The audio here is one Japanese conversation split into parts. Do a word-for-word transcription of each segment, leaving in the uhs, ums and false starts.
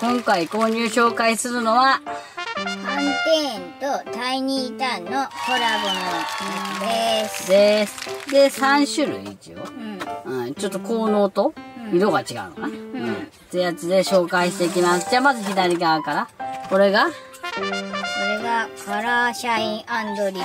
今回購入紹介するのは、 パンテーンとタイニータンのコラボのやつです。 です。で、さん種類一応。 うん。 うん。ちょっと効能と色が違うのかな。うん。うん。ってやつで紹介していきます。じゃあまず左側から。これがこれがカラーシャイン&リペアっていう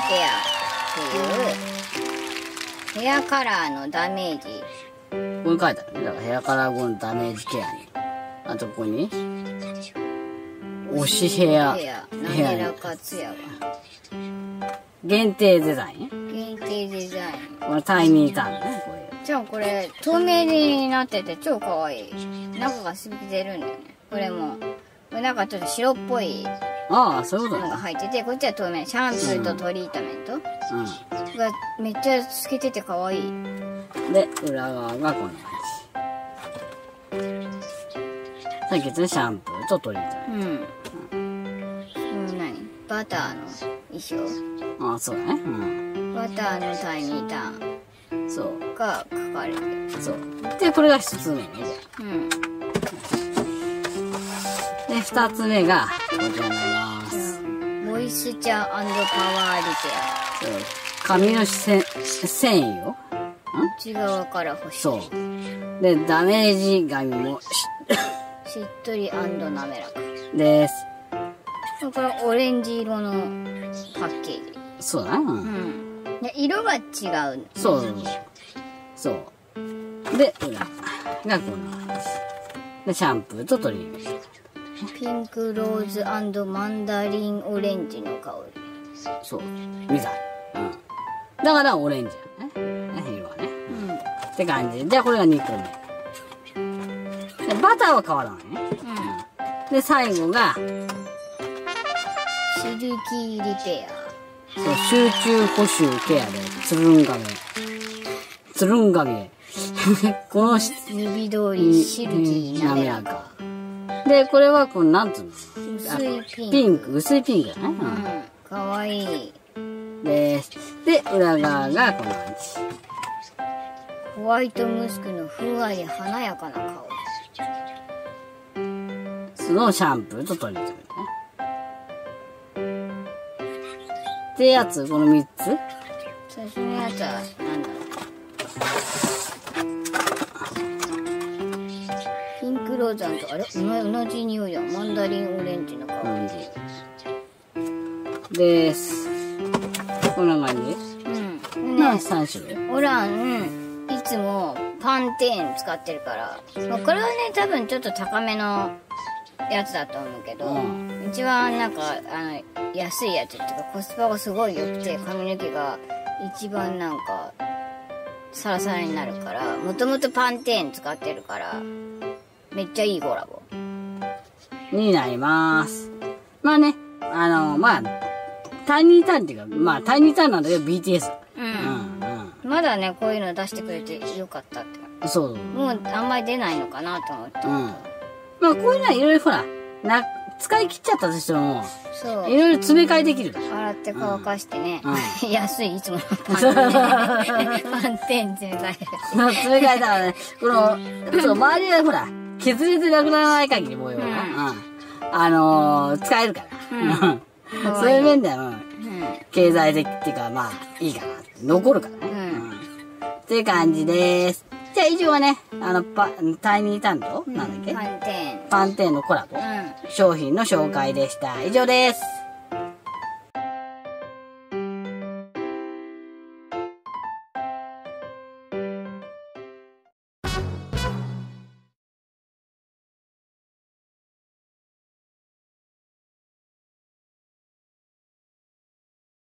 ヘアカラーのダメージ。 ここに書いてあるね。だからヘアカラー後のダメージケアに。あとここに推しヘア。 滑らかツヤが。 限定デザイン限定デザイン。 これタイニータンね。これじゃあこれ透明になってて超かわいい。中がすびてるんだよね。これも。これなんかちょっと白っぽいああ、そういうことのが入ってて、こっちは透明。シャンプーとトリートメント。うん。がめっちゃ透けててかわいい。 で、裏側がこんな感じ。さっき言ったシャンプーとトリートメント。うん。うん、 何バターの衣装。 ああ、そうだね。うん。 バターのタイニーターン。 そう。 が書かれてる。 そう。で、これが一つ目ね。 うん。 で、二つ目が、こちらになります。 モイスチャー&パワーリペア。 そう。髪のせ繊維を内側から干して。 そう。で、ダメージ髪もししっとり&滑らか。 です。 これオレンジ色のパッケージ。 そうだね。うん。 で、色が違う。 そうそう。そう。で、裏がこんな感じ。で、シャンプーとトリートメント。 ピンクローズ&マンダリンオレンジの香り。 そう。みたい。うん。だからオレンジだね。ね、色はね。うん。って感じ。じゃあこれがにこめ。で、バターは変わらないね。うん。で、最後が、 シルキーリペア。 そう、集中補修ケアで、つるん髪。つるん髪。この指通りシルキー滑らか。 で、これはこの、なんつうの薄いピンク。 ピンク、薄いピンクだね。うん。 かわいい。 です。で、裏側がこんな感じ。 ホワイトムスクのふんわり華やかな香り。そのシャンプーとトリートメントね。ってやつ、このみっつ。 最初のやつは、なんだろう。ピンクローザンと、あれ同じ匂いだ。マンダリンオレンジの香り。です。こんな感じ。うん。ね、さん種類。 オラン、いつもパンテーン使ってるから。まあ、これはね、多分ちょっと高めのやつだと思うけど、うん、一番なんか、あの、安いやつっていうかコスパがすごい良くて、髪の毛が一番なんか、サラサラになるから、もともとパンテーン使ってるから、めっちゃいいコラボ。 になります。まあね、あの、まあ、タイニータンっていうか、まあ、タイニータンなんだけど ビーティーエス。 うん。うんうん、まだね、こういうの出してくれてよかったって。 そう。 もうあんまり出ないのかなと思って。うん。 まあ、こういうのはいろいろほら、な、使い切っちゃったとしても、 そう。 いろいろ詰め替えできるから。 洗って乾かしてね。うん、安い、いつものパンテーン。パンテーン詰め替える。 詰め替えたらね、この、そう、周りはほら、削れてなくならない限り模様が、うん、あのー、使えるから。うん、そういう面では、うん、経済的っていうか、まあ、いいかな。残るからね。うん。っていう感じです。じゃあ以上はね、あの、パ、タイニータンと、なんだっけ、 パンテーン。 パンテーンのコラボ、うん、商品の紹介でした。以上です。